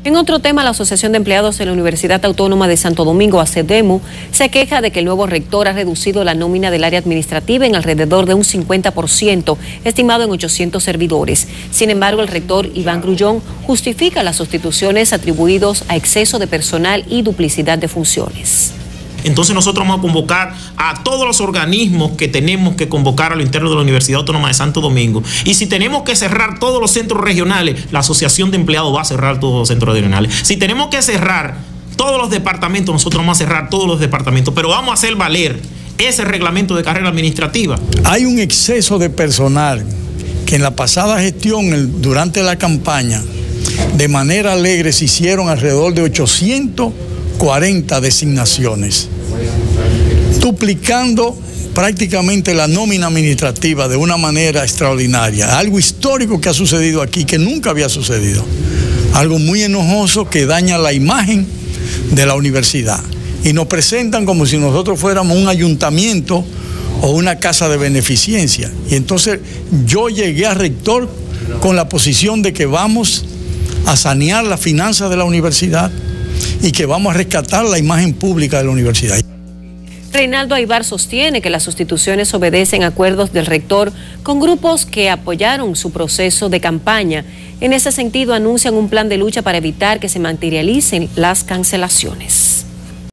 En otro tema, la Asociación de Empleados de la Universidad Autónoma de Santo Domingo, ACEDEMU, se queja de que el nuevo rector ha reducido la nómina del área administrativa en alrededor de un 50%, estimado en 800 servidores. Sin embargo, el rector Iván Grullón justifica las sustituciones atribuidos a exceso de personal y duplicidad de funciones. Entonces nosotros vamos a convocar a todos los organismos que tenemos que convocar a lo interno de la Universidad Autónoma de Santo Domingo. Y si tenemos que cerrar todos los centros regionales, la Asociación de Empleados va a cerrar todos los centros regionales. Si tenemos que cerrar todos los departamentos, nosotros vamos a cerrar todos los departamentos, pero vamos a hacer valer ese reglamento de carrera administrativa. Hay un exceso de personal que en la pasada gestión, durante la campaña, de manera alegre se hicieron alrededor de 840 designaciones, duplicando prácticamente la nómina administrativa de una manera extraordinaria. Algo histórico que ha sucedido aquí, que nunca había sucedido. Algo muy enojoso que daña la imagen de la universidad. Y nos presentan como si nosotros fuéramos un ayuntamiento o una casa de beneficencia. Y entonces yo llegué a rector con la posición de que vamos a sanear las finanzas de la universidad y que vamos a rescatar la imagen pública de la universidad. Reinaldo Aybar sostiene que las sustituciones obedecen a acuerdos del rector con grupos que apoyaron su proceso de campaña. En ese sentido, anuncian un plan de lucha para evitar que se materialicen las cancelaciones.